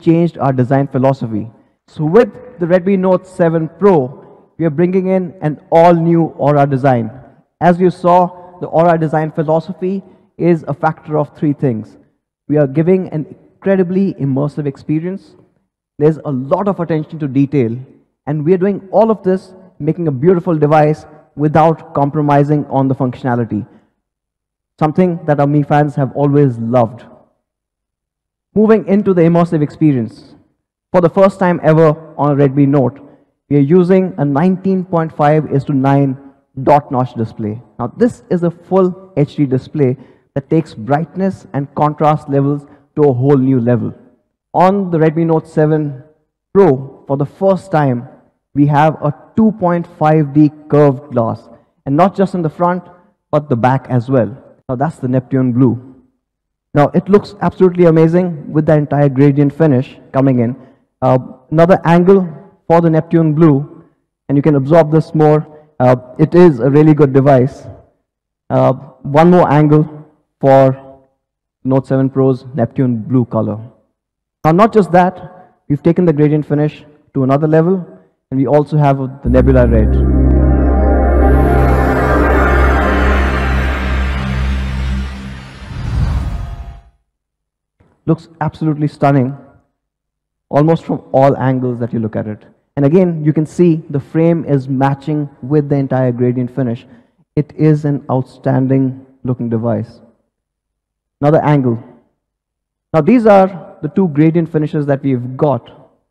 changed our design philosophy. So with the Redmi Note 7 Pro, we are bringing in an all-new Aura design. As you saw, the Aura design philosophy is a factor of three things. We are giving an incredibly immersive experience. There's a lot of attention to detail, and we are doing all of this, making a beautiful device without compromising on the functionality. Something that our Mi fans have always loved. Moving into the immersive experience. For the first time ever on a Redmi Note, we are using a 19.5:9 dot notch display. Now this is a full HD display that takes brightness and contrast levels to a whole new level. On the Redmi Note 7 Pro, for the first time, we have a 2.5D curved glass, and not just in the front, but the back as well. Now that's the Neptune Blue. Now it looks absolutely amazing with the entire gradient finish coming in. Another angle for the Neptune Blue, and you can absorb this more. It is a really good device. One more angle for Note 7 Pro's Neptune Blue color. Now not just that, we've taken the gradient finish to another level, and we also have the Nebula Red. Looks absolutely stunning, almost from all angles that you look at it. And again, you can see the frame is matching with the entire gradient finish. It is an outstanding looking device. Another angle. Now these are the two gradient finishes that we've got.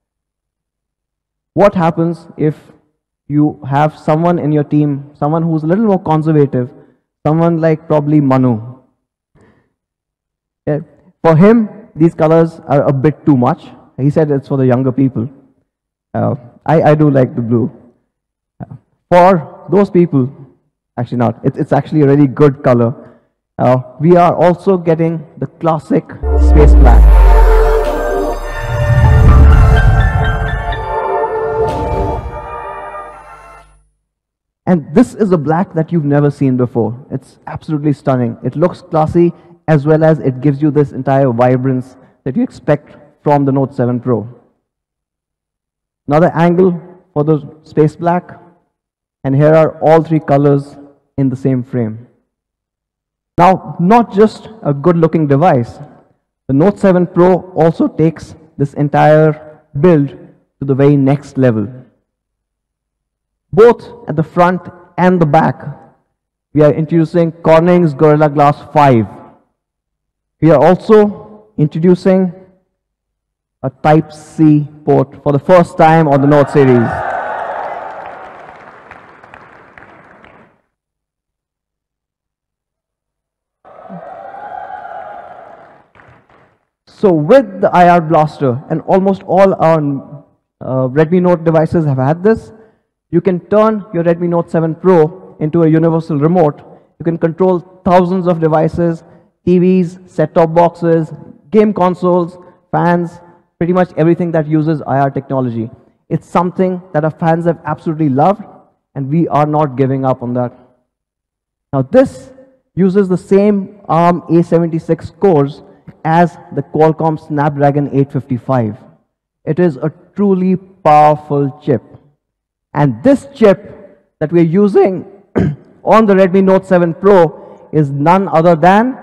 What happens if you have someone in your team, someone who's a little more conservative, someone like probably Manu? Yeah. For him, these colors are a bit too much. He said it's for the younger people. I do like the blue. For those people, actually not, it's actually a really good color. We are also getting the classic space black. And this is a black that you've never seen before. It's absolutely stunning. It looks classy, as well as it gives you this entire vibrance that you expect from the Note 7 Pro. Another angle for the space black, and here are all three colors in the same frame. Now, not just a good looking device, the Note 7 Pro also takes this entire build to the very next level. Both at the front and the back, we are introducing Corning's Gorilla Glass 5. We are also introducing a Type-C port for the first time on the Note series. So with the IR Blaster, and almost all our Redmi Note devices have had this, you can turn your Redmi Note 7 Pro into a universal remote. You can control thousands of devices, TVs, set-top boxes, game consoles, fans, pretty much everything that uses IR technology. It's something that our fans have absolutely loved, and we are not giving up on that. Now this uses the same ARM A76 cores as the Qualcomm Snapdragon 855. It is a truly powerful chip. And this chip that we're using on the Redmi Note 7 Pro is none other than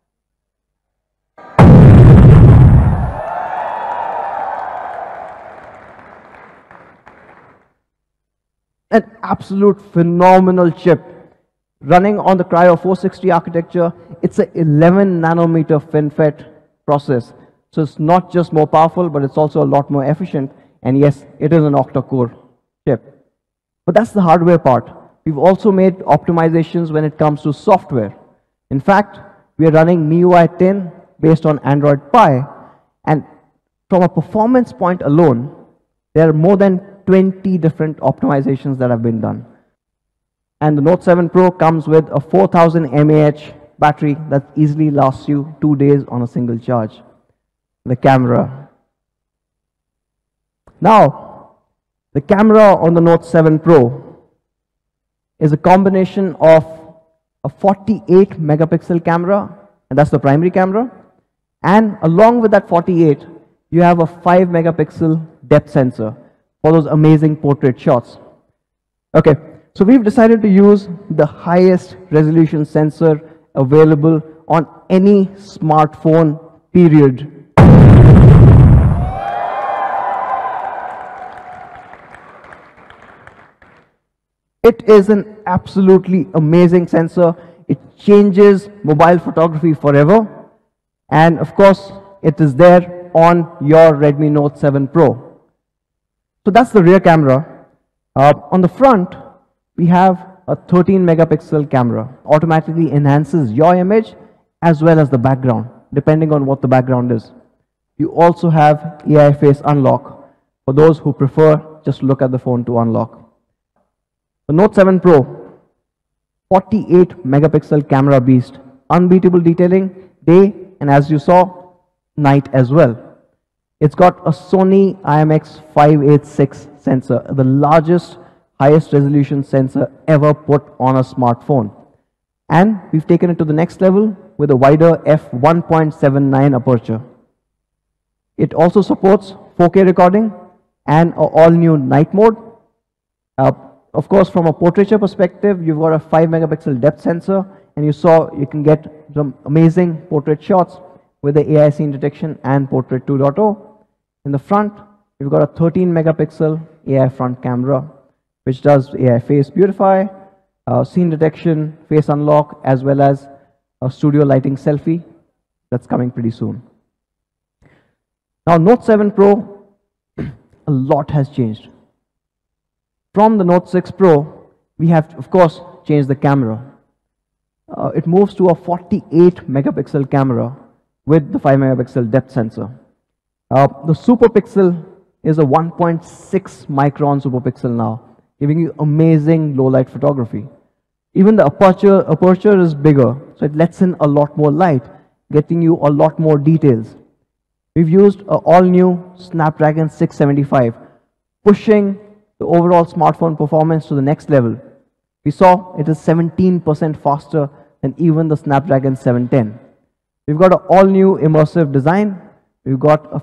an absolute phenomenal chip running on the Kryo 460 architecture. It's an 11 nanometer FinFET process. So it's not just more powerful, but it's also a lot more efficient. And yes, it is an octa-core chip. But that's the hardware part. We've also made optimizations when it comes to software. In fact, we are running MIUI 10 based on Android Pie. And from a performance point alone, there are more than 20 different optimizations that have been done. And the Note 7 Pro comes with a 4000 mAh battery that easily lasts you 2 days on a single charge. The camera. Now, the camera on the Note 7 Pro is a combination of a 48 megapixel camera, and that's the primary camera, and along with that 48, you have a 5 megapixel depth sensor for those amazing portrait shots. Okay, so we've decided to use the highest resolution sensor available on any smartphone, period. It is an absolutely amazing sensor. It changes mobile photography forever. And of course, it is there on your Redmi Note 7 Pro. So that's the rear camera. On the front, we have a 13 megapixel camera. Automatically enhances your image as well as the background, depending on what the background is. You also have AI face unlock for those who prefer just to look at the phone to unlock. The Note 7 Pro, 48 megapixel camera beast, unbeatable detailing day and, as you saw, night as well. It's got a Sony IMX586 sensor, the largest, highest resolution sensor ever put on a smartphone. And we've taken it to the next level with a wider f1.79 aperture. It also supports 4K recording and an all-new night mode. Of course, from a portraiture perspective, you've got a 5 megapixel depth sensor, and you saw you can get some amazing portrait shots with the AI scene detection and Portrait 2.0. In the front, you've got a 13 megapixel AI front camera, which does AI face beautify, scene detection, face unlock, as well as a studio lighting selfie that's coming pretty soon. Now, Note 7 Pro, a lot has changed. From the Note 6 Pro, we have, of course, changed the camera. It moves to a 48 megapixel camera with the 5 megapixel depth sensor. The super pixel is a 1.6 micron super pixel now, giving you amazing low light photography. Even the aperture is bigger, so it lets in a lot more light, getting you a lot more details. We've used an all-new Snapdragon 675, pushing the overall smartphone performance to the next level. We saw it is 17% faster than even the Snapdragon 710. We've got an all-new immersive design. We've got a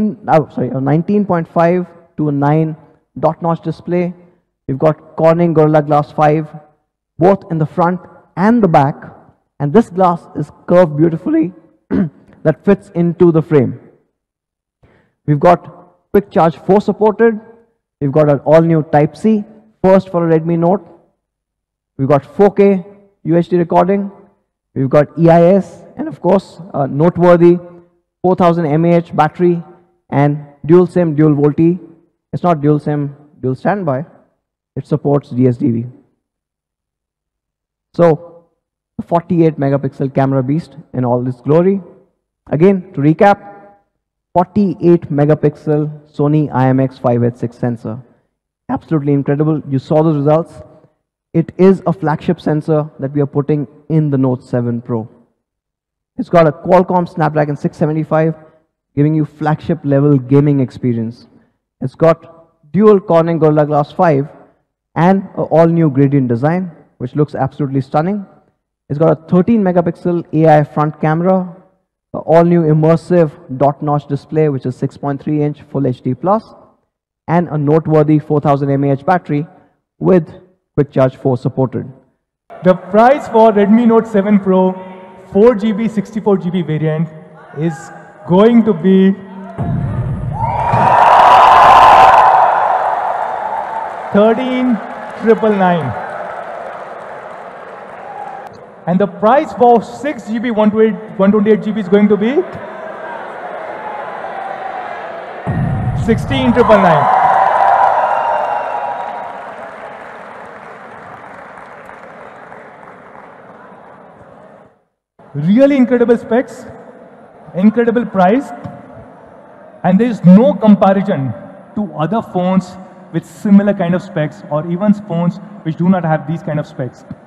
19.5 to a 9 dot-notch display. We've got Corning Gorilla Glass 5, both in the front and the back. And this glass is curved beautifully that fits into the frame. We've got Quick Charge 4 supported. We've got an all-new Type-C, first for a Redmi Note. We've got 4K UHD recording. We've got EIS, and of course, a noteworthy 4000 mAh battery and dual SIM, dual VoLTE. It's not dual SIM, dual standby. It supports DSDV. So, a 48 megapixel camera beast in all its glory. Again, to recap, 48 megapixel Sony IMX586 sensor. Absolutely incredible. You saw the results. It is a flagship sensor that we are putting in the Note 7 Pro. It's got a Qualcomm Snapdragon 675, giving you flagship level gaming experience. It's got dual Corning Gorilla Glass 5 and an all-new gradient design, which looks absolutely stunning. It's got a 13 megapixel AI front camera, an all-new immersive dot-notch display, which is 6.3 inch Full HD Plus, and a noteworthy 4000 mAh battery with Quick Charge 4 supported. The price for Redmi Note 7 Pro 4GB 64GB variant is going to be 13,999. And the price for 6GB 128GB is going to be 16,999. Really incredible specs, incredible price, and there is no comparison to other phones with similar kind of specs or even phones which do not have these kind of specs.